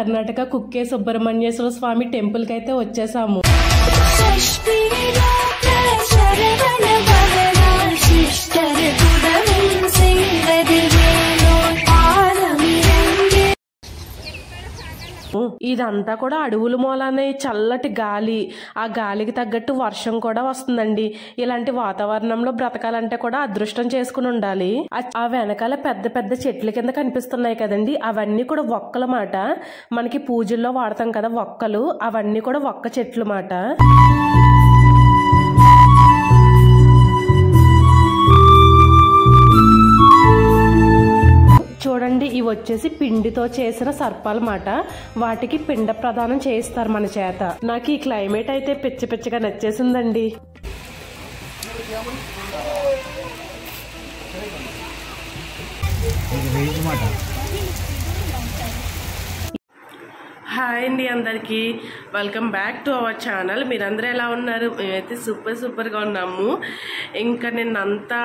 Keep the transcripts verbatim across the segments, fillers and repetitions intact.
Karnataka Kukke Subrahmanyeshwara Swamy temple కి అయితే వచ్చేసాము. ఇదంతా కూడా అడవుల మూలనే చల్లటి గాలి, ఆ గాలికి తగ్గట్టు వర్షం కూడా వస్తుందండి. ఇలాంటి వాతావరణంలో బ్రతకాలంటే కూడా అదృష్టం చేసుకుని ఉండాలి. ఆ వెనకాల పెద్ద పెద్ద చెట్ల కింద కనిపిస్తున్నాయి కదండి, అవన్నీ కూడా ఒక్కల మాట. మనకి పూజల్లో వాడతాం కదా ఒక్కలు, అవన్నీ కూడా ఒక్క చెట్లు మాట. చూడండి, ఇవి వచ్చేసి పిండితో చేసిన సర్పాల మాట. వాటికి పిండ ప్రదానం చేయిస్తారు మన చేత. నాకు ఈ క్లైమేట్ అయితే పిచ్చి పిచ్చిగా నచ్చేసిందండి. హాయ్ అండి అందరికీ, welcome back to our channel. మీరందరూ ఎలా ఉన్నారు? మేమైతే సూపర్ సూపర్గా ఉన్నాము. ఇంకా నిన్న అంతా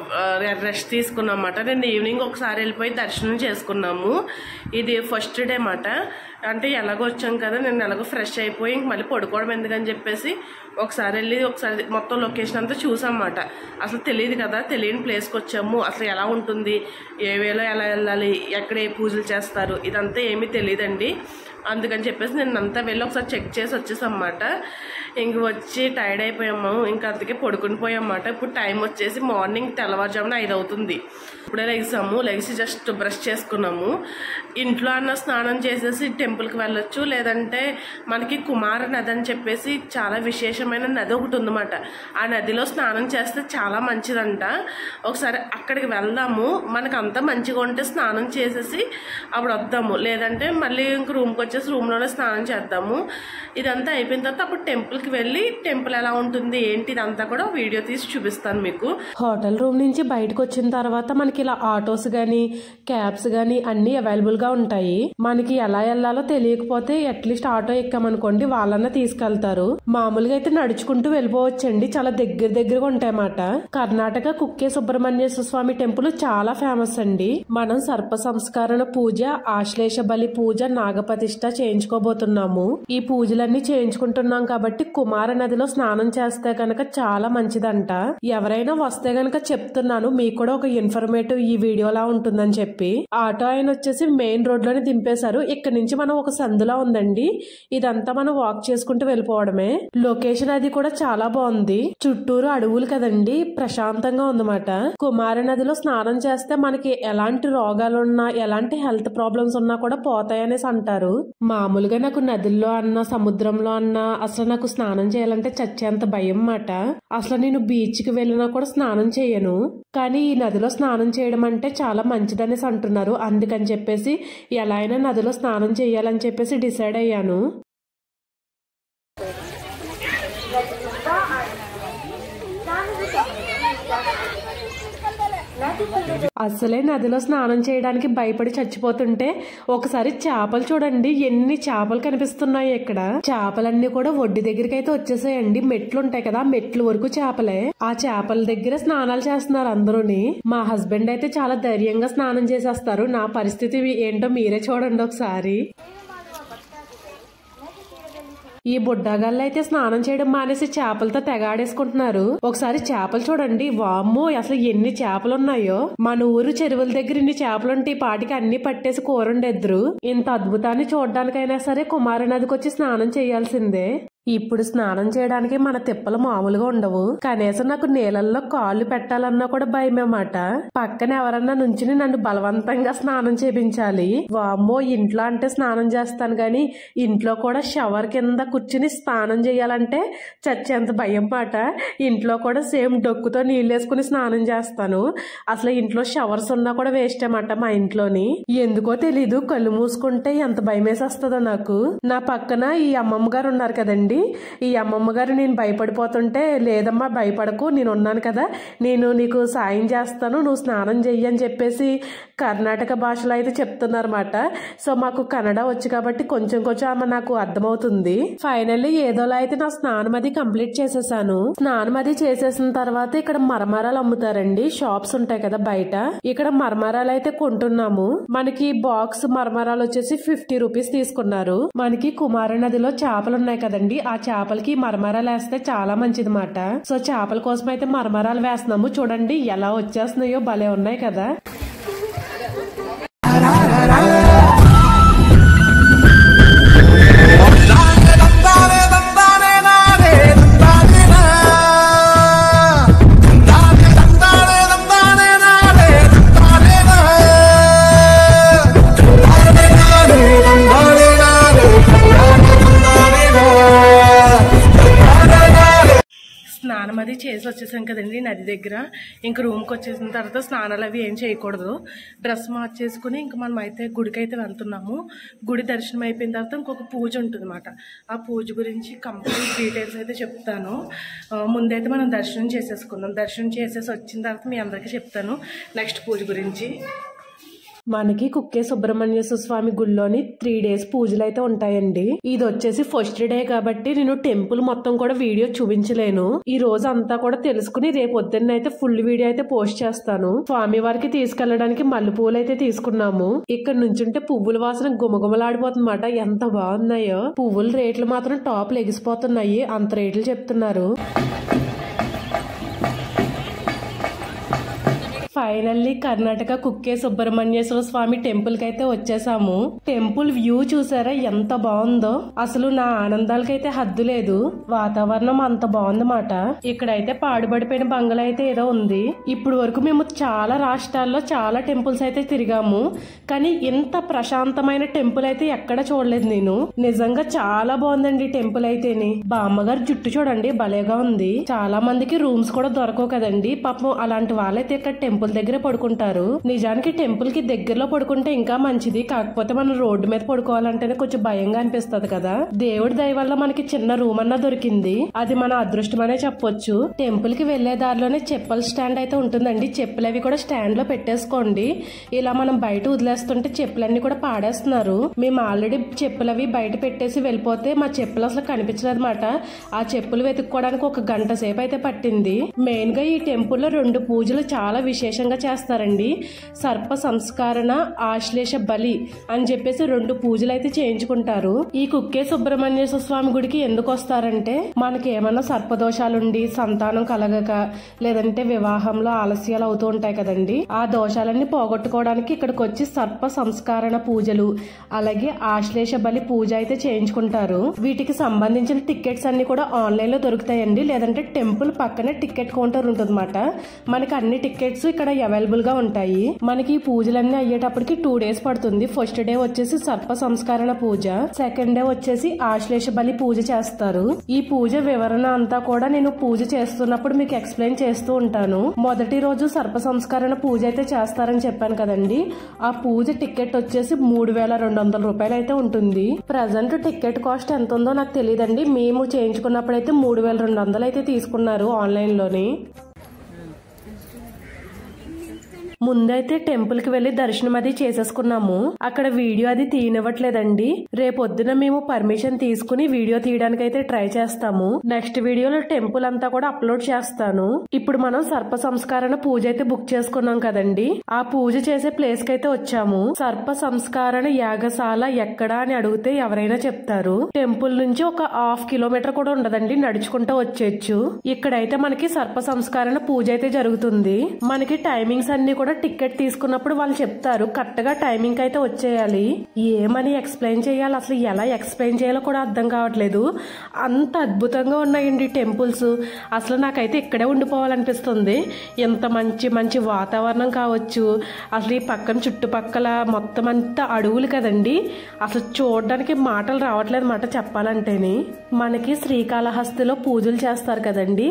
రెస్ట్ తీసుకున్నామాట. నిన్న ఈవినింగ్ ఒకసారి వెళ్ళిపోయి దర్శనం చేసుకున్నాము. ఇది ఫస్ట్ డే మాట. అంటే ఎలాగో వచ్చాం కదా, నేను ఎలాగో ఫ్రెష్ అయిపోయి ఇంక మళ్ళీ పడుకోవడం ఎందుకని చెప్పేసి ఒకసారి వెళ్ళి ఒకసారి మొత్తం లొకేషన్ అంతా చూసామన్నమాట. అసలు తెలియదు కదా, తెలియని ప్లేస్కి వచ్చాము. అసలు ఎలా ఉంటుంది, ఏ వేలో ఎలా వెళ్ళాలి, ఎక్కడ ఏ పూజలు చేస్తారు, ఇదంతా ఏమీ తెలియదండి. అందుకని చెప్పేసి నేను అంతా వెళ్ళి ఒకసారి చెక్ చేసి వచ్చేసామన్నమాట. ఇంక వచ్చి టైర్డ్ అయిపోయాము, ఇంకా అందుకే పడుకుని పోయామన్నమాట. ఇప్పుడు టైం వచ్చేసి మార్నింగ్ తెల్లవారుజామున ఐదు అవుతుంది. ఇప్పుడే లెగిసాము. లెగిసి జస్ట్ బ్రష్ చేసుకున్నాము. ఇంట్లో అన్న స్నానం చేసేసి టెంపుల్కి వెళ్ళొచ్చు, లేదంటే మనకి కుమార నది అని చెప్పేసి చాలా విశేషమైన నది ఒకటి ఉందన్నమాట. ఆ నదిలో స్నానం చేస్తే చాలా మంచిదంట. ఒకసారి అక్కడికి వెళ్దాము. మనకు అంతా మంచిగా ఉంటే స్నానం చేసేసి అప్పుడు వద్దాము, లేదంటే మళ్ళీ ఇంక రూమ్కి వచ్చేసి రూమ్లోనే స్నానం చేద్దాము. ఇదంతా అయిపోయిన తర్వాత అప్పుడు టెంపుల్కి వెళ్ళి టెంపుల్ ఎలా ఉంటుంది ఏంటి ఇదంతా కూడా వీడియో తీసి చూపిస్తాను మీకు. హోటల్ రూమ్ నుంచి బయటకు వచ్చిన తర్వాత మనకి ఇలా ఆటోస్ గానీ క్యాబ్స్ గానీ అన్ని అవైలబుల్ గా ఉంటాయి. మనకి ఎలా వెళ్లాలో తెలియకపోతే అట్లీస్ట్ ఆటో ఎక్కామనుకోండి, వాళ్ళన్నా తీసుకెళ్తారు. మామూలుగా అయితే నడుచుకుంటూ వెళ్ళిపోవచ్చండి, చాలా దగ్గర దగ్గరగా ఉంటాయన్నమాట. కర్ణాటక కుక్కే సుబ్రహ్మణ్యేశ్వర స్వామి టెంపుల్ చాలా ఫేమస్ అండి. మనం సర్ప సంస్కరణ పూజ, ఆశ్లేష బలి పూజ, నాగప్రతిష్ఠ చేయించుకోబోతున్నాము. ఈ పూజలన్నీ చేయించుకుంటున్నాం కాబట్టి కుమార నదిలో స్నానం చేస్తే కనుక చాలా మంచిదంట. ఎవరైనా వస్తే గనక చెప్తున్నాను, మీకు కూడా ఒక ఇన్ఫర్మేటివ్ ఈ వీడియోలా ఉంటుందని చెప్పి. ఆటో ఆయన వచ్చేసి మెయిన్ రోడ్ లోనే దింపేశారు. ఇక్కడ నుంచి మనం ఒక సందులా ఉందండి, ఇదంతా మనం వాక్ చేసుకుంటూ వెళ్ళిపోవడమే. లొకేషన్ అది కూడా చాలా బాగుంది. చుట్టూరు అడవులు కదండి, ప్రశాంతంగా ఉందన్నమాట. కుమార నదిలో స్నానం చేస్తే మనకి ఎలాంటి రోగాలున్నా ఎలాంటి హెల్త్ ప్రాబ్లమ్స్ ఉన్నా కూడా పోతాయనేసి అంటారు. మామూలుగా నాకు నదుల్లో అన్నా సముద్రంలో అన్నా అసలు నాకు స్నానం చేయాలంటే చచ్చేంత భయం మాట. అసలు నేను బీచ్ కి వెళ్ళినా కూడా స్నానం చేయను, కానీ ఈ నదిలో స్నానం చేయడం అంటే చాలా మంచిదనేసి అంటున్నారు. అందుకని చెప్పేసి ఎలా అయినా నదిలో స్నానం చేయాలని చెప్పేసి డిసైడ్ అయ్యాను. అసలే నదిలో స్నానం చేయడానికి భయపడి చచ్చిపోతుంటే ఒకసారి చేపలు చూడండి, ఎన్ని చేపలు కనిపిస్తున్నాయి ఇక్కడ. చేపలన్నీ కూడా ఒడ్డు దగ్గరికి అయితే వచ్చేసాయండి. మెట్లు ఉంటాయి కదా, మెట్లు వరకు చేపలే. ఆ చేపల దగ్గర స్నానాలు చేస్తున్నారు అందరూని. మా హస్బెండ్ అయితే చాలా ధైర్యంగా స్నానం చేసేస్తారు. నా పరిస్థితి ఏంటో మీరే చూడండి ఒకసారి. ఈ బుడ్డగాళ్ళు అయితే స్నానం చేయడం మానేసి చేపలతో తెగాడేసుకుంటున్నారు. ఒకసారి చేపలు చూడండి, వామ్మో అసలు ఎన్ని చేపలు ఉన్నాయో. మన ఊరు చెరువుల దగ్గర ఇన్ని చేపలుంటే ఈ పాటికి అన్ని పట్టేసి కూరండెద్దరు. ఇంత అద్భుతాన్ని చూడడానికైనా సరే కుమార నదికి వచ్చి స్నానం చేయాల్సిందే. ఇప్పుడు స్నానం చేయడానికి మన తిప్పలు మామూలుగా ఉండవు. కనీసం నాకు నీళ్ళల్లో కాళ్ళు పెట్టాలన్నా కూడా భయమేమాట. పక్కన ఎవరన్నా నుంచుని నన్ను బలవంతంగా స్నానం చేపించాలి. వామ్మో, ఇంట్లో అంటే స్నానం చేస్తాను గాని ఇంట్లో కూడా షవర్ కింద కూర్చుని స్నానం చేయాలంటే చచ్చేంత భయం మాట. ఇంట్లో కూడా సేమ్ డొక్కుతో నీళ్ళేసుకుని స్నానం చేస్తాను. అసలు ఇంట్లో షవర్స్ ఉన్నా కూడా వేస్ట్ అన్నమాట మా ఇంట్లోని. ఎందుకో తెలీదు, కళ్ళు మూసుకుంటే ఎంత భయం వేసేస్తుందో నాకు. నా పక్కన ఈ అమ్మమ్మ గారు ఉన్నారు కదండి, అండి. ఈ అమ్మమ్మ గారు నేను భయపడిపోతుంటే, లేదమ్మా భయపడకు, నేను ఉన్నాను కదా, నేను నీకు సాయం చేస్తాను, నువ్వు స్నానం చెయ్యి అని చెప్పేసి కర్ణాటక భాషలో అయితే చెప్తున్నారన్నమాట. సో మాకు కన్నడ వచ్చు కాబట్టి కొంచెం కొంచెం ఆమె నాకు అర్థమవుతుంది. ఫైనల్లీ ఏదోలా అయితే నా స్నానం అది కంప్లీట్ చేసేసాను. స్నానం అది చేసేసిన తర్వాత ఇక్కడ మరమరాలు అమ్ముతారండి, షాప్స్ ఉంటాయి కదా బయట. ఇక్కడ మరమరాలు అయితే కొంటున్నాము. మనకి బాక్స్ మరమరాలు వచ్చేసి ఫిఫ్టీ రూపీస్ తీసుకున్నారు. మనకి కుమార నదిలో చేపలు ఉన్నాయి కదండి, ఆ చేపలకి మరమరాలు వేస్తే చాలా మంచిది మాట. సో చేపల కోసం అయితే మరమరాలు వేస్తున్నాము. చూడండి ఎలా వచ్చేస్తున్నాయో, భలే ఉన్నాయి కదా. స్నానం అది చేసి వచ్చేసాం కదండి నది దగ్గర. ఇంక రూమ్కి వచ్చేసిన తర్వాత స్నానాలు అవి ఏం చేయకూడదు. డ్రెస్ మార్చేసుకుని ఇంక మనం అయితే గుడికి అయితే వెళ్తున్నాము. గుడి దర్శనం అయిపోయిన తర్వాత ఇంకొక పూజ ఉంటుంది అన్నమాట. ఆ పూజ గురించి కంప్లీట్ డీటెయిల్స్ అయితే చెప్తాను. ముందైతే మనం దర్శనం చేసేసుకుందాం. దర్శనం చేసేసి వచ్చిన తర్వాత మీ అందరికీ చెప్తాను నెక్స్ట్ పూజ గురించి. మనకి కుక్కే సుబ్రహ్మణ్యేశ్వర స్వామి గుడిలోని త్రీ డేస్ పూజలు అయితే ఉంటాయండి. ఇది వచ్చేసి ఫస్ట్ డే కాబట్టి నేను టెంపుల్ మొత్తం కూడా వీడియో చూపించలేను. ఈ రోజు అంతా కూడా తెలుసుకుని రేపు పొద్దున్న అయితే ఫుల్ వీడియో అయితే పోస్ట్ చేస్తాను. స్వామి వారికి తీసుకెళ్లడానికి మల్లె పూలు అయితే తీసుకున్నాము. ఇక్కడ నుంచుంటే పువ్వుల వాసన గుమగుమలాడిపోతుందన్నమాట. ఎంత బాగున్నాయో. పువ్వుల రేట్లు మాత్రం టాప్ లెగిసిపోతున్నాయి, అంత రేట్లు చెప్తున్నారు. ఫైనల్లీ కర్ణాటక కుక్కే సుబ్రహ్మణ్యేశ్వర స్వామి టెంపుల్ కి అయితే వచ్చేసాము. టెంపుల్ వ్యూ చూసారా ఎంత బాగుందో. అసలు నా ఆనందాలకైతే హద్దు లేదు. వాతావరణం అంత బాగుందన్నమాట. ఇక్కడైతే పాడుబడిపోయిన బంగళ అయితే ఏదో ఉంది. ఇప్పుడు వరకు మేము చాలా రాష్ట్రాల్లో చాలా టెంపుల్స్ అయితే తిరిగాము, కానీ ఇంత ప్రశాంతమైన టెంపుల్ అయితే ఎక్కడ చూడలేదు నేను. నిజంగా చాలా బాగుందండి టెంపుల్ అయితేని. బామ్మగారు జుట్టు చూడండి భలేగా ఉంది. చాలా మందికి రూమ్స్ కూడా దొరకవు కదండి పాపం. అలాంటి వాళ్ళైతే ఇక్కడ టెంపుల్ దగ్గర పడుకుంటారు. నిజానికి టెంపుల్ కి దగ్గరలో పడుకుంటే ఇంకా మంచిది. కాకపోతే మనం రోడ్డు మీద పడుకోవాలంటేనే కొంచెం భయంగా అనిపిస్తది కదా. దేవుడి దయ వల్ల మనకి చిన్న రూమ్ అన్నా దొరికింది. అది మన అదృష్టమనే చెప్పొచ్చు. టెంపుల్ కి వెళ్లే దారిలోనే చెప్పుల స్టాండ్ అయితే ఉంటుందండి. చెప్పులు అవి కూడా స్టాండ్ లో పెట్టేసుకోండి. ఇలా మనం బయట వదిలేస్తుంటే చెప్పులన్నీ కూడా పాడేస్తున్నారు. మేము ఆల్రెడీ చెప్పులు అవి బయట పెట్టేసి వెళ్ళిపోతే మా చెప్పులు అసలు కనిపించలేదు అనమాట. ఆ చెప్పులు వెతుక్కోవడానికి ఒక గంట సేపు అయితే పట్టింది. మెయిన్ గా ఈ టెంపుల్ లో రెండు పూజలు చాలా విశేషంగా చేస్తారండి. సర్ప సంస్కరణ, ఆశ్లేష బలి అని చెప్పేసి రెండు పూజలు అయితే చేయించుకుంటారు. ఈ కుక్కే సుబ్రహ్మణ్యేశ్వర స్వామి గుడికి ఎందుకు వస్తారంటే, మనకి ఏమన్నా సర్పదోషాలుండి సంతానం కలగక, లేదంటే వివాహంలో ఆలస్యాలు అవుతూ ఉంటాయి కదండి, ఆ దోషాలన్నీ పోగొట్టుకోవడానికి ఇక్కడికి వచ్చి సర్ప సంస్కరణ పూజలు అలాగే ఆశ్లేష బలి పూజ అయితే చేయించుకుంటారు. వీటికి సంబంధించిన టికెట్స్ అన్ని కూడా ఆన్లైన్ లో దొరుకుతాయండి. లేదంటే టెంపుల్ పక్కనే టికెట్ కౌంటర్ ఉంటుందన్నమాట. మనకి అన్ని టికెట్స్ ఇక్కడ అవైలబుల్ గా ఉంటాయి. మనకి ఈ పూజలన్నీ అయ్యేటప్పటికి టూ డేస్ పడుతుంది. ఫస్ట్ డే వచ్చేసి సర్ప సంస్కరణ పూజ, సెకండ్ డే వచ్చేసి ఆశ్లేష బలి పూజ చేస్తారు. ఈ పూజ వివరణ అంతా కూడా నేను పూజ చేస్తున్నప్పుడు మీకు ఎక్స్ప్లెయిన్ చేస్తూ ఉంటాను. మొదటి రోజు సర్ప సంస్కరణ పూజ అయితే చేస్తారని చెప్పాను కదండి. ఆ పూజ టికెట్ వచ్చేసి మూడు వేల రెండు వందల రూపాయలు అయితే ఉంటుంది. ప్రజెంట్ టికెట్ కాస్ట్ ఎంత ఉందో నాకు తెలియదండి. మేము చేయించుకున్నప్పుడు అయితే మూడు వేల రెండు వందలు అయితే తీసుకున్నారు ఆన్లైన్ లోని. ముందైతే టెంపుల్ కి వెళ్లి దర్శనం అది చేసేసుకున్నాము. అక్కడ వీడియో అది తీయనివ్వట్లేదండి. రేపొద్దున మేము పర్మిషన్ తీసుకుని వీడియో తీయడానికి అయితే ట్రై చేస్తాము. నెక్స్ట్ వీడియోలో టెంపుల్ అంతా కూడా అప్లోడ్ చేస్తాను. ఇప్పుడు మనం సర్ప సంస్కరణ పూజ అయితే బుక్ చేసుకున్నాం కదండి. ఆ పూజ చేసే ప్లేస్ కి అయితే వచ్చాము. సర్ప సంస్కరణ యాగశాల ఎక్కడా అని అడిగితే ఎవరైనా చెప్తారు. టెంపుల్ నుంచి ఒక హాఫ్ కిలోమీటర్ కూడా ఉండదండి, నడుచుకుంటూ వచ్చేచ్చు. ఇక్కడైతే మనకి సర్ప సంస్కరణ పూజ అయితే జరుగుతుంది. మనకి టైమింగ్స్ అన్ని కూడా టికెట్ తీసుకున్నప్పుడు వాళ్ళు చెప్తారు. కరెక్ట్ గా టైమింగ్ అయితే వచ్చేయాలి. ఏమని ఎక్స్ప్లెయిన్ చేయాలి, అసలు ఎలా ఎక్స్ప్లెయిన్ చేయాలో కూడా అర్థం కావట్లేదు. అంత అద్భుతంగా ఉన్నాయండి టెంపుల్స్. అసలు నాకైతే ఇక్కడే ఉండిపోవాలనిపిస్తుంది. ఎంత మంచి మంచి వాతావరణం కావచ్చు. అసలు ఈ పక్కన చుట్టుపక్కల మొత్తం అంతా అడవులు కదండి. అసలు చూడడానికి మాటలు రావట్లేదు మాట చెప్పాలంటేని. మనకి శ్రీకాళహస్తిలో పూజలు చేస్తారు కదండి.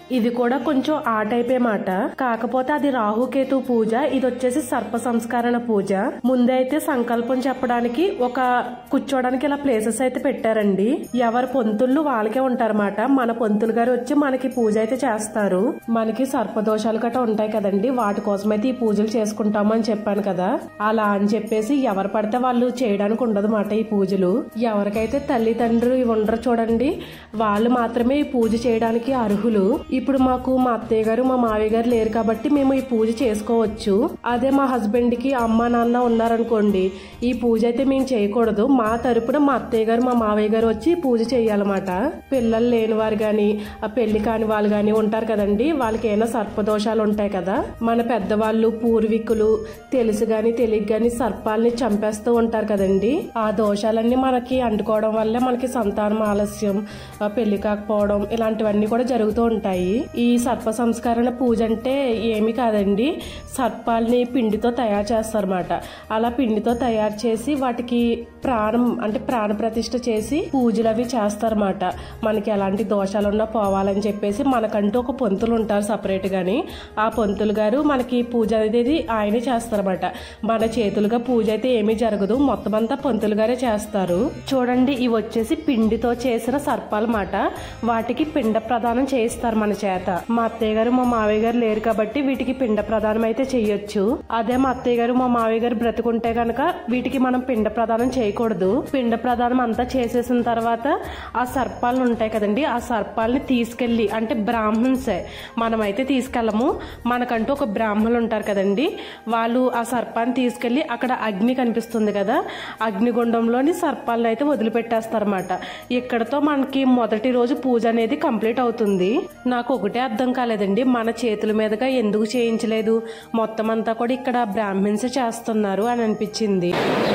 ఇది కూడా కొంచెం ఆ టైపే మాట, కాకపోతే అది రాహుకేతు పూజ, ఇది వచ్చేసి సర్ప సంస్కరణ పూజ. ముందే అయితే సంకల్పం చెప్పడానికి ఒక కూర్చోడానికి ఇలా ప్లేసెస్ అయితే పెట్టారండి. ఎవరి పొంతుళ్ళు వాళ్ళకే ఉంటారన్నమాట. మన పొంతులు గారు వచ్చి మనకి పూజ అయితే చేస్తారు. మనకి సర్పదోషాలు గట్రా ఉంటాయి కదండి, వాటి కోసం అయితే ఈ పూజలు చేసుకుంటాము అని చెప్పాను కదా. అలా అని చెప్పేసి ఎవరు పడితే వాళ్ళు చేయడానికి ఉండదు మాట ఈ పూజలు. ఎవరికైతే తల్లిదండ్రులు ఇవి ఉండరు చూడండి, వాళ్ళు మాత్రమే ఈ పూజ చేయడానికి అర్హులు. ఇప్పుడు మాకు మా అత్తయ్య గారు మా మావయ్య గారు లేరు కాబట్టి మేము ఈ పూజ చేసుకోవచ్చు. అదే మా హస్బెండ్ కి అమ్మ నాన్న ఉన్నారనుకోండి, ఈ పూజ అయితే మేము చేయకూడదు. మా తరపున మా అత్తయ్య గారు మా మావయ్య గారు వచ్చి పూజ చేయాలన్నమాట. పిల్లలు లేని వారు గాని ఆ పెళ్లి కాని వాళ్ళు గాని ఉంటారు కదండి, వాళ్ళకి ఏమైనా సర్పదోషాలు ఉంటాయి కదా. మన పెద్దవాళ్ళు పూర్వీకులు తెలుసు గాని తెలియక గాని సర్పాలని చంపేస్తూ ఉంటారు కదండి. ఆ దోషాలన్నీ మనకి అంటుకోవడం వల్ల మనకి సంతానం ఆలస్యం, పెళ్లి కాకపోవడం ఇలాంటివన్నీ కూడా జరుగుతూ ఉంటాయి. ఈ సర్ప సంస్కరణ పూజ అంటే ఏమి కాదండి, సర్పాలని పిండితో తయారు చేస్తారన్నమాట. అలా పిండితో తయారు చేసి వాటికి ప్రాణం అంటే ప్రాణ ప్రతిష్ఠ చేసి పూజలు అవి చేస్తారన్నమాట. మనకి ఎలాంటి దోషాలు ఉన్నా పోవాలని చెప్పేసి మనకంటూ ఒక పొంతులు ఉంటారు సపరేట్ గాని. ఆ పొంతులు గారు మనకి పూజ అనేది ఆయనే చేస్తారన్నమాట. మన చేతులుగా పూజ అయితే ఏమీ జరగదు, మొత్తం అంతా పొంతులు గారే చేస్తారు. చూడండి ఇవి వచ్చేసి పిండితో చేసిన సర్పాలు మాట. వాటికి పిండ ప్రదానం చేయిస్తారు మన చేత. మా అత్తయ్య గారు మా మావయ్య గారు లేరు కాబట్టి వీటికి పిండ ప్రదానం అయితే చెయ్యొచ్చు. అదే మా అత్తయ్య గారు మా మావయ్య గారు బ్రతుకుంటే గనక వీటికి మనం పిండ ప్రదానం చేయకూడదు. పిండ ప్రదానం అంతా చేసేసిన తర్వాత ఆ సర్పాలు ఉంటాయి కదండి, ఆ సర్పాలని తీసుకెళ్లి అంటే బ్రాహ్మణ్సే, మనం అయితే తీసుకెళ్ళము. మనకంటూ ఒక బ్రాహ్మణులు ఉంటారు కదండి, వాళ్ళు ఆ సర్పాన్ని తీసుకెళ్లి అక్కడ అగ్ని కనిపిస్తుంది కదా, అగ్నిగుండంలోని సర్పాలను అయితే వదిలిపెట్టేస్తారన్నమాట. ఇక్కడతో మనకి మొదటి రోజు పూజ అనేది కంప్లీట్ అవుతుంది. నాకు ఒకటే అర్థం కాలేదండి, మన చేతుల మీదుగా ఎందుకు చేయించలేదు, మొత్తం అంతా కూడా ఇక్కడ బ్రాహ్మణ్స్ చేస్తున్నారు అని అనిపించింది.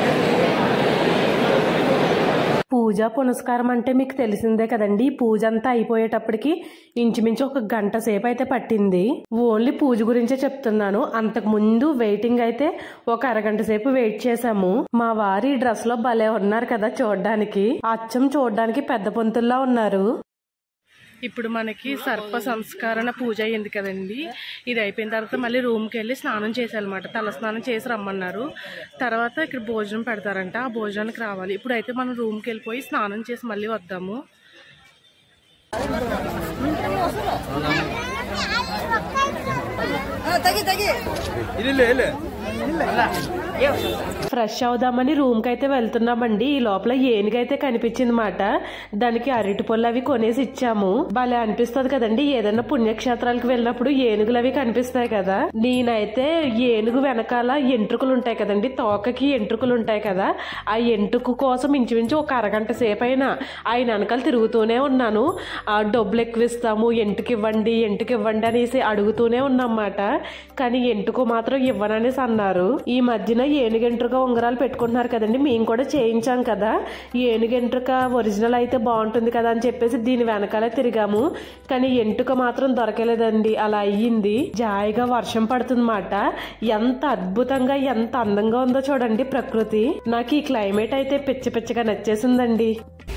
పూజ పునస్కారం అంటే మీకు తెలిసిందే కదండి. పూజ అంతా అయిపోయేటప్పటికి ఇంచుమించు ఒక గంట సేపు అయితే పట్టింది. ఓన్లీ పూజ గురించే చెప్తున్నాను. అంతకు ముందు వెయిటింగ్ అయితే ఒక అరగంట సేపు వెయిట్ చేసాము. మా వారి డ్రెస్ లో భలే ఉన్నారు కదా చూడడానికి, అచ్చం చూడడానికి పెద్ద పొంతుల్లా ఉన్నారు. ఇప్పుడు మనకి సర్ప సంస్కరణ పూజ అయింది కదండి, ఇది అయిపోయిన తర్వాత మళ్ళీ రూమ్కి వెళ్ళి స్నానం చేసేయాలన్నమాట. తల స్నానం చేసి రమ్మన్నారు. తర్వాత ఇక్కడ భోజనం పెడతారంట, ఆ భోజనానికి రావాలి. ఇప్పుడు అయితే మనం రూమ్కి వెళ్ళిపోయి స్నానం చేసి మళ్ళీ వద్దాము. ఫ్రెష్ అవుదామని రూమ్ కి అయితే వెళ్తున్నామండి. ఈ లోపల ఏనుగైతే కనిపించింది మాట. దానికి అరటి పళ్ళు అవి కొనేసి ఇచ్చాము. భలే అనిపిస్తుంది కదండి, ఏదైనా పుణ్యక్షేత్రాలకు వెళ్ళినప్పుడు ఏనుగులు అవి కనిపిస్తాయి కదా. నేనైతే ఏనుగు వెనకాల ఎంట్రుకలు ఉంటాయి కదండి, తోకకి ఎంట్రుకలు ఉంటాయి కదా, ఆ ఎంట్రుకు కోసం ఇంచుమించు ఒక అరగంట సేపు అయినా ఆయన వెనకాల తిరుగుతూనే ఉన్నాను. ఆ డబ్బులు ఎక్కువ ఇస్తాము, ఎంటుకు ఇవ్వండి ఎంటుకు ఇవ్వండి అనేసి అడుగుతూనే ఉన్నమాట. కానీ ఎంటుకు మాత్రం ఇవ్వననేసి అన్నారు. ఈ మధ్యన ఏనుగెంట్రుక ఉంగరాలు పెట్టుకుంటున్నారు కదండి, మేము కూడా చేయించాం కదా. ఏనుగెంట్రుక ఒరిజినల్ అయితే బాగుంటుంది కదా అని చెప్పేసి దీని వెనకాలే తిరిగాము. కానీ ఎంటుక మాత్రం దొరకలేదండి. అలా అయ్యింది. జాయిగా వర్షం పడుతుందన్నమాట. ఎంత అద్భుతంగా ఎంత అందంగా ఉందో చూడండి ప్రకృతి. నాకు ఈ క్లైమేట్ అయితే పిచ్చి పిచ్చిగా నచ్చేసిందండి.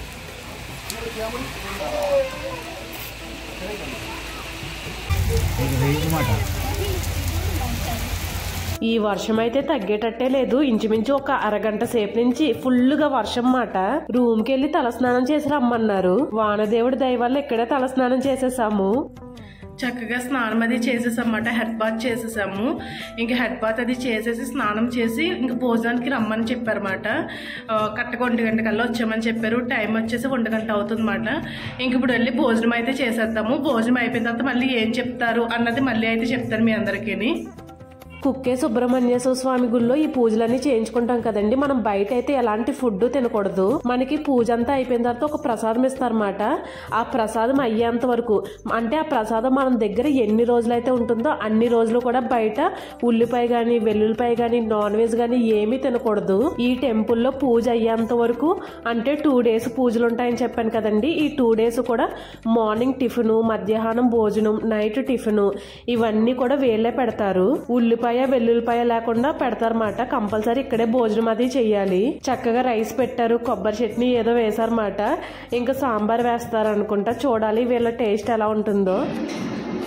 ఈ వర్షం అయితే తగ్గేటట్టే లేదు. ఇంచుమించు ఒక అరగంట సేపు నుంచి ఫుల్గా వర్షం మాట. రూమ్ కి వెళ్ళి తలస్నానం చేసి రమ్మన్నారు. వానదేవుడి దయ వల్ల ఇక్కడే తలస్నానం చేసేసాము. చక్కగా స్నానం అది చేసేసామన్నమాట. హెడ్ బాత్ చేసేసాము. ఇంక హెడ్ బాత్ అది చేసేసి స్నానం చేసి ఇంక భోజనానికి రమ్మని చెప్పారన్నమాట. కరెక్ట్గా ఒంటి గంట కల్లా వచ్చామని చెప్పారు. టైం వచ్చేసి ఒంటి గంట అవుతుందన్నమాట. ఇంక ఇప్పుడు వెళ్ళి భోజనం అయితే చేసేద్దాము. భోజనం అయిపోయిన తర్వాత మళ్ళీ ఏం చెప్తారు అన్నది మళ్ళీ అయితే చెప్తారు మీ అందరికీ. కుక్కే సుబ్రహ్మణ్యేశ్వర స్వామి గుళ్ళో ఈ పూజలన్నీ చేయించుకుంటాం కదండి. మనం బయట అయితే ఎలాంటి ఫుడ్ తినకూడదు. మనకి పూజ అంతా అయిపోయిన తర్వాత ఒక ప్రసాదం ఇస్తారన్నమాట. ఆ ప్రసాదం అయ్యేంత వరకు అంటే ఆ ప్రసాదం మన దగ్గర ఎన్ని రోజులైతే ఉంటుందో అన్ని రోజులు కూడా బయట ఉల్లిపాయ గాని వెల్లుల్లిపాయ గాని నాన్ వెజ్ గాని ఏమీ తినకూడదు. ఈ టెంపుల్లో పూజ అయ్యేంత వరకు అంటే టూ డేస్ పూజలు ఉంటాయని చెప్పాను కదండి. ఈ టూ డేస్ కూడా మార్నింగ్ టిఫిన్, మధ్యాహ్నం భోజనం, నైట్ టిఫిన్ ఇవన్నీ కూడా వీళ్ళే పెడతారు. ఉల్లిపాయ వెల్లుల్లిపాయ లేకుండా పెడతారన్నమాట. కంపల్సరీ ఇక్కడే భోజనం అది చెయ్యాలి. చక్కగా రైస్ పెట్టారు, కొబ్బరి చట్నీ ఏదో వేసారన్నమాట. ఇంకా సాంబార్ వేస్తారు అనుకుంటా. చూడాలి వీళ్ళ టేస్ట్ ఎలా ఉంటుందో.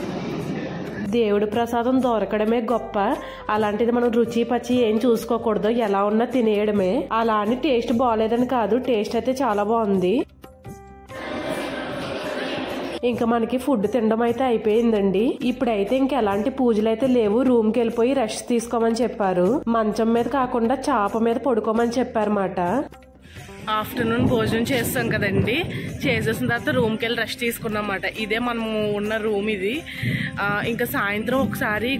దేవుడి ప్రసాదం దొరకడమే గొప్ప, అలాంటిది మనం రుచి పచ్చి ఏం చూసుకోకూడదు, ఎలా ఉన్నా తినేయడమే. అలా అని టేస్ట్ బాగాలేదని కాదు, టేస్ట్ అయితే చాలా బాగుంది. ఇంకా మనకి ఫుడ్ తినడం అయితే అయిపోయిందండి. ఇప్పుడైతే ఇంక ఎలాంటి పూజలు అయితే లేవు, రూమ్ కి వెళ్ళిపోయి రెస్ట్ తీసుకోమని చెప్పారు. మంచం మీద కాకుండా చాప మీద పడుకోమని చెప్పారన్నమాట. ఆఫ్టర్నూన్ భోజనం చేస్తాం కదండి, చేసేసిన తర్వాత రూమ్కి వెళ్ళి రెస్ట్ తీసుకున్నమాట. ఇదే మనము ఉన్న రూమ్ ఇది. ఇంకా సాయంత్రం ఒకసారి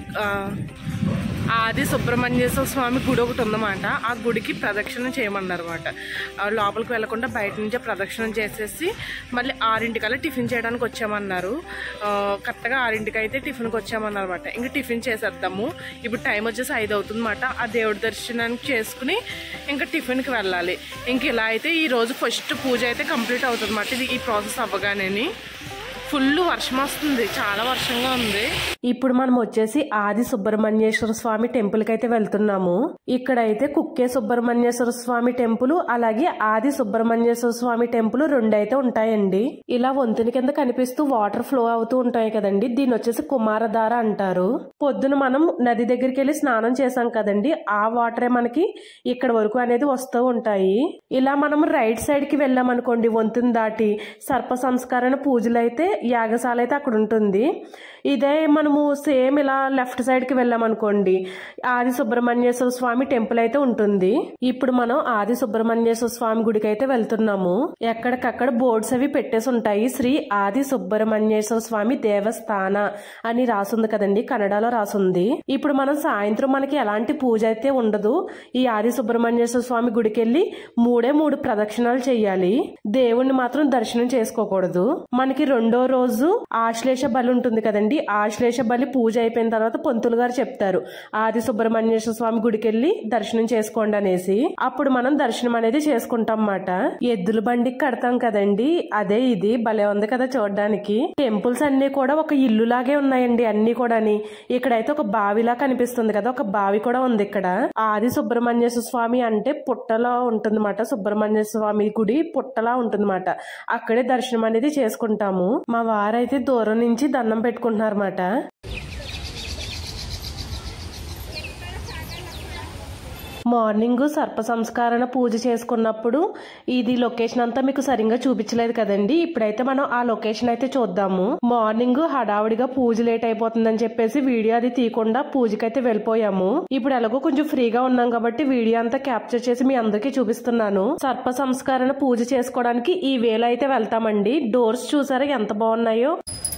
ఆది సుబ్రహ్మణ్యేశ్వర స్వామి గుడి ఒకటి ఉందన్నమాట. ఆ గుడికి ప్రదక్షిణ చేయమన్నారు అనమాట. లోపలికి వెళ్లకుండా బయట నుంచే ప్రదక్షిణం చేసేసి మళ్ళీ ఆరింటికల్లా టిఫిన్ చేయడానికి వచ్చామన్నారు. కరెక్ట్గా ఆరింటికి అయితే టిఫిన్కి వచ్చామన్నారు అనమాట. ఇంకా టిఫిన్ చేసేద్దాము. ఇప్పుడు టైం వచ్చేసి ఐదు అవుతుంది అనమాట. ఆ దేవుడి దర్శనానికి చేసుకుని ఇంకా టిఫిన్కి వెళ్ళాలి. ఇంక ఇలా అయితే ఈరోజు ఫస్ట్ పూజ అయితే కంప్లీట్ అవుతుంది అన్నమాట. ఇది ఈ ప్రాసెస్ అవ్వగానే ఫుల్ వర్షం వస్తుంది, చాలా వర్షంగా ఉంది. ఇప్పుడు మనం వచ్చేసి ఆది సుబ్రహ్మణ్యేశ్వర స్వామి టెంపుల్ కి అయితే వెళ్తున్నాము. ఇక్కడైతే కుక్కే సుబ్రహ్మణ్యేశ్వర స్వామి టెంపుల్ అలాగే ఆది సుబ్రహ్మణ్యేశ్వర స్వామి టెంపుల్ రెండు అయితే ఉంటాయండి. ఇలా వంతుని కింద కనిపిస్తూ వాటర్ ఫ్లో అవుతూ ఉంటాయి కదండి, దీన్ని వచ్చేసి కుమారధార అంటారు. పొద్దున మనం నది దగ్గరికి వెళ్ళి స్నానం చేసాం కదండి, ఆ వాటరే మనకి ఇక్కడ వరకు అనేది వస్తూ ఉంటాయి. ఇలా మనం రైట్ సైడ్ కి వెళ్ళామనుకోండి, వంతుని దాటి సర్ప సంస్కరణ పూజలు అయితే యాగశాల అయితే అక్కడ ఉంటుంది. ఇదే మనము సేమ్ ఇలా లెఫ్ట్ సైడ్ కి వెళ్ళామనుకోండి, ఆది సుబ్రహ్మణ్యేశ్వర స్వామి టెంపుల్ అయితే ఉంటుంది. ఇప్పుడు మనం ఆది సుబ్రహ్మణ్యేశ్వర స్వామి గుడికి అయితే వెళ్తున్నాము. ఎక్కడికక్కడ బోర్డ్స్ అవి పెట్టేసి ఉంటాయి. శ్రీ ఆది సుబ్రహ్మణ్యేశ్వర స్వామి దేవస్థాన అని రాసుంది కదండి, కన్నడలో రాసుంది. ఇప్పుడు మనం సాయంత్రం మనకి ఎలాంటి పూజ అయితే ఉండదు. ఈ ఆది సుబ్రహ్మణ్యేశ్వర స్వామి గుడికి వెళ్ళి మూడే మూడు ప్రదక్షిణాలు చెయ్యాలి. దేవుణ్ణి మాత్రం దర్శనం చేసుకోకూడదు. మనకి రెండో రోజు ఆశ్లేష బలి ఉంటుంది కదండి, ఆశ్లేష బలి పూజ అయిపోయిన తర్వాత పంతులు గారు చెప్తారు ఆది సుబ్రహ్మణ్యేశ్వర స్వామి గుడికి వెళ్ళి దర్శనం చేసుకోండి అనేసి. అప్పుడు మనం దర్శనం అనేది చేసుకుంటాం అన్నమాట. ఎద్దుల బండికి కడతాం కదండి, అదే ఇది. భలే ఉంది కదా చూడడానికి. టెంపుల్స్ అన్ని కూడా ఒక ఇల్లు లాగే ఉన్నాయండి అన్ని కూడా. ఇక్కడైతే ఒక బావిలా కనిపిస్తుంది కదా, ఒక బావి కూడా ఉంది ఇక్కడ. ఆది సుబ్రహ్మణ్యేశ్వర స్వామి అంటే పుట్టలో ఉంటుందన్నమాట. సుబ్రహ్మణ్యేశ్వర స్వామి గుడి పుట్టలా ఉంటుందన్నమాట. అక్కడే దర్శనం అనేది చేసుకుంటాము. మా వారైతే దూరం నుంచి దండం పెట్టుకుంటున్నారు అన్నమాట. మార్నింగ్ సర్ప సంస్కరణ పూజ చేసుకున్నప్పుడు ఇది లొకేషన్ అంతా మీకు సరిగ్గా చూపించలేదు కదండి. ఇప్పుడైతే మనం ఆ లొకేషన్ అయితే చూద్దాము. మార్నింగ్ హడావుడిగా పూజ లేట్ అయిపోతుందని చెప్పేసి వీడియో అది తీయకుండా పూజకైతే వెళ్ళిపోయాము. ఇప్పుడు ఎలాగో కొంచెం ఫ్రీగా ఉన్నాం కాబట్టి వీడియో అంతా క్యాప్చర్ చేసి మీ అందరికీ చూపిస్తున్నాను. సర్ప సంస్కరణ పూజ చేసుకోవడానికి ఈ వేళ అయితే వెళ్తామండి. డోర్స్ చూసారా ఎంత బాగున్నాయో.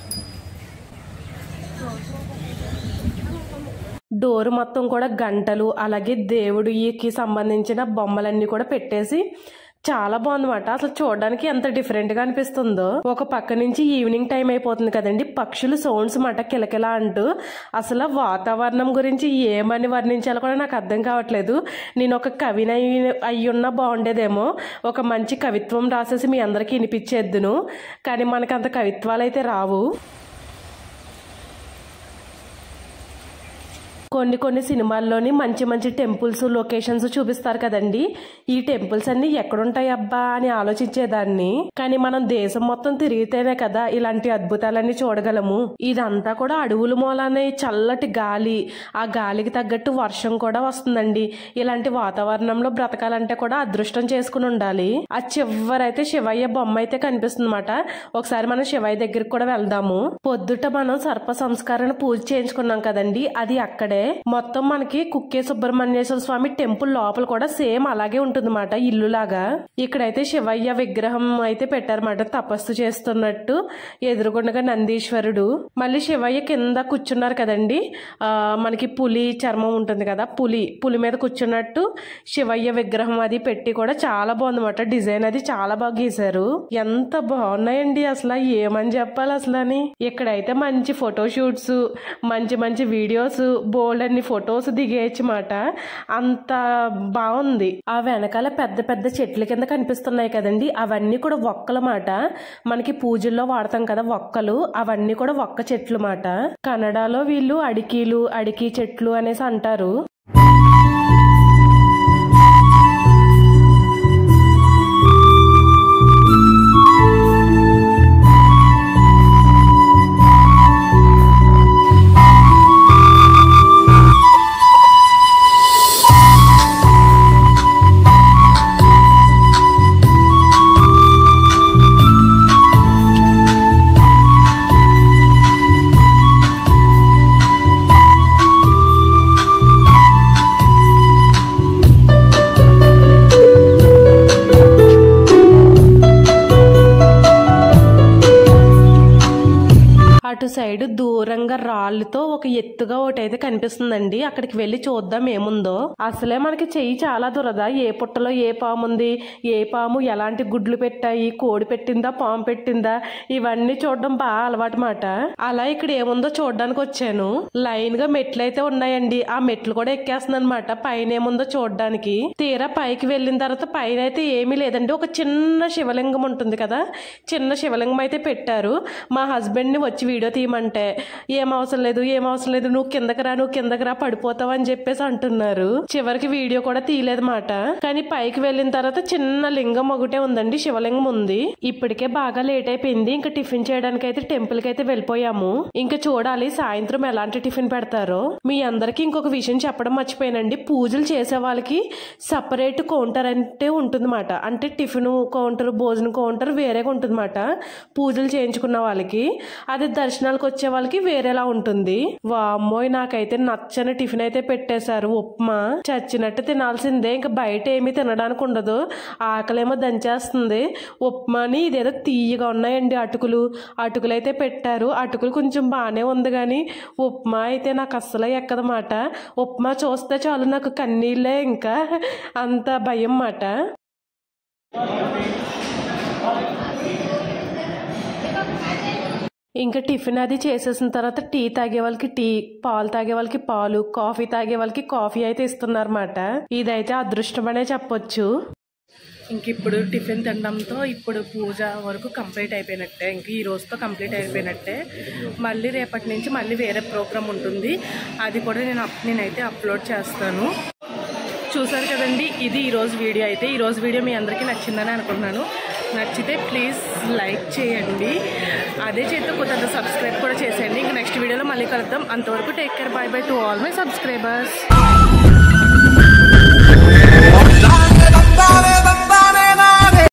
డోర్ మొత్తం కూడా గంటలు అలాగే దేవుడికి సంబంధించిన బొమ్మలన్నీ కూడా పెట్టేసి చాలా బాగుందన్నమాట. అసలు చూడడానికి ఎంత డిఫరెంట్ గా అనిపిస్తుందో. ఒక పక్క నుంచి ఈవినింగ్ టైం అయిపోతుంది కదండి, పక్షులు సౌండ్స్ మాట కిలకిలా అంటూ. అసలు వాతావరణం గురించి ఏమని వర్ణించాలో కూడా నాకు అర్థం కావట్లేదు. నేను ఒక కవిని అయ్యి ఉన్నా బాగుండేదేమో, ఒక మంచి కవిత్వం రాసేసి మీ అందరికీ వినిపించేద్దును. కానీ మనకు అంత కవిత్వాలు అయితే రావు. కొన్ని కొన్ని సినిమాల్లోని మంచి మంచి టెంపుల్స్ లొకేషన్స్ చూపిస్తారు కదండి, ఈ టెంపుల్స్ అన్ని ఎక్కడుంటాయి అబ్బా అని ఆలోచించేదాన్ని. కానీ మనం దేశం మొత్తం తిరిగితేనే కదా ఇలాంటి అద్భుతాలన్నీ చూడగలము. ఇదంతా కూడా అడవుల మూలానే చల్లటి గాలి, ఆ గాలికి తగ్గట్టు వర్షం కూడా వస్తుందండి. ఇలాంటి వాతావరణంలో బ్రతకాలంటే కూడా అదృష్టం చేసుకుని ఉండాలి. ఆ చివరైతే శివయ్య బొమ్మ అయితే కనిపిస్తుంది అన్నమాట. ఒకసారి మనం శివయ్య దగ్గరికి కూడా వెళ్దాము. పొద్దుట మనం సర్ప సంస్కరణ పూజ చేయించుకున్నాం కదండి, అది అక్కడే. మొత్తం మనకి కుక్కే సుబ్రహ్మణ్యేశ్వర స్వామి టెంపుల్ లోపల కూడా సేమ్ అలాగే ఉంటుంది మాట, ఇల్లు లాగా. ఇక్కడైతే శివయ్య విగ్రహం అయితే పెట్టారన్నమాట, తపస్సు చేస్తున్నట్టు. ఎదురుగుండగా నందీశ్వరుడు, మళ్ళీ శివయ్య కింద కూర్చున్నారు కదండి. ఆ మనకి పులి చర్మం ఉంటుంది కదా, పులి పులి మీద కూర్చున్నట్టు శివయ్య విగ్రహం అది పెట్టి కూడా చాలా బాగుందన్నమాట. డిజైన్ అది చాలా బాగా గీశారు. ఎంత బాగున్నాయండి అసలు, ఏమని చెప్పాలి అసలు అని. ఇక్కడైతే మంచి ఫోటో షూట్స్, మంచి మంచి వీడియోస్, బోల్డ్ అన్ని ఫొటోస్ దిగేయచ్చు మాట. అంత బాగుంది. ఆ వెనకాల పెద్ద పెద్ద చెట్ల కింద కనిపిస్తున్నాయి కదండి, అవన్నీ కూడా ఒక్కల మాట. మనకి పూజల్లో వాడతాం కదా ఒక్కలు, అవన్నీ కూడా ఒక్క చెట్లు మాట. కన్నడలో వీళ్ళు అడికీలు అడికి చెట్లు అనేసి అంటారు. అటు సైడ్ దూరంగా రాళ్ళతో ఒక ఎత్తుగా ఒకటి అయితే కనిపిస్తుందండి. అక్కడికి వెళ్ళి చూద్దాం ఏముందో. అసలే మనకి చెయ్యి చాలా దురద. ఏ పుట్టలో ఏ పాము ఉంది, ఏ పాము ఎలాంటి గుడ్లు పెట్టాయి, కోడి పెట్టిందా పాము పెట్టిందా, ఇవన్నీ చూడడం బాగా అలవాటు మాట. అలా ఇక్కడ ఏముందో చూడడానికి వచ్చాను. లైన్ గా మెట్లు అయితే ఉన్నాయండి. ఆ మెట్లు కూడా ఎక్కేస్తుంది అనమాట పైన ఏముందో చూడడానికి. తీరా పైకి వెళ్ళిన తర్వాత పైన అయితే ఏమీ లేదండి. ఒక చిన్న శివలింగం ఉంటుంది కదా, చిన్న శివలింగం అయితే పెట్టారు. మా హస్బెండ్ ని వచ్చి వీడియో తీయమంటే ఏం అవసరం లేదు ఏం అవసరం లేదు నువ్వు కిందకి రా నువ్వు కిందకి రా పడిపోతావు అని చెప్పేసి అంటున్నారు. చివరికి వీడియో కూడా తీయలేదు మాట. కానీ పైకి వెళ్ళిన తర్వాత చిన్న లింగం ఒకటే ఉందండి, శివలింగం ఉంది. ఇప్పటికే బాగా లేట్ అయిపోయింది. ఇంకా టిఫిన్ చేయడానికి అయితే టెంపుల్ కి అయితే వెళ్ళిపోయాము. ఇంకా చూడాలి సాయంత్రం ఎలాంటి టిఫిన్ పెడతారో. మీ అందరికి ఇంకొక విషయం చెప్పడం మర్చిపోయానండి. పూజలు చేసే వాళ్ళకి సపరేట్ కౌంటర్ అంటే ఉంటుంది మాట. అంటే టిఫిన్ కౌంటర్ భోజనం కౌంటర్ వేరేగా ఉంటుంది మాట పూజలు చేయించుకున్న వాళ్ళకి. అది దర్శనాలకు వచ్చే వాళ్ళకి వేరేలా ఉంటుంది. వామ్మోయ్ నాకైతే నచ్చని టిఫిన్ అయితే పెట్టేశారు. ఉప్మా చచ్చినట్టు తినాల్సిందే. ఇంకా బయట ఏమీ తినడానికి ఉండదు. ఆకలేమో దంచేస్తుంది. ఉప్మాని ఇదేదో తీయగా ఉన్నాయండి అటుకులు. అటుకులు అయితే పెట్టారు. అటుకులు కొంచెం బాగానే ఉంది కానీ ఉప్మా అయితే నాకు అస్సలు ఎక్కదన్నమాట. ఉప్మా చూస్తే చాలు నాకు కన్నీళ్ళే. ఇంకా అంత భయం మాట. ఇంకా టిఫిన్ అది చేసేసిన తర్వాత టీ తాగే వాళ్ళకి టీ, పాలు తాగే వాళ్ళకి పాలు, కాఫీ తాగే వాళ్ళకి కాఫీ అయితే ఇస్తున్నారన్నమాట. ఇదైతే అదృష్టం అనే చెప్పొచ్చు. ఇంక ఇప్పుడు టిఫిన్ తినడంతో ఇప్పుడు పూజ వరకు కంప్లీట్ అయిపోయినట్టే. ఇంక ఈ రోజుతో కంప్లీట్ అయిపోయినట్టే. మళ్ళీ రేపటి నుంచి మళ్ళీ వేరే ప్రోగ్రామ్ ఉంటుంది. అది కూడా నేను నేనైతే అప్లోడ్ చేస్తాను. చూసారు కదండి, ఇది ఈరోజు వీడియో. అయితే ఈరోజు వీడియో మీ అందరికీ నచ్చిందని అనుకుంటున్నాను. నచ్చితే ప్లీజ్ లైక్ చేయండి. అదే చేతితో కొత్త సబ్స్క్రైబ్ కూడా చేసేయండి. ఇంకా నెక్స్ట్ వీడియోలో మళ్ళీ కలుద్దాం. అంతవరకు take care, bye bye to all my subscribers.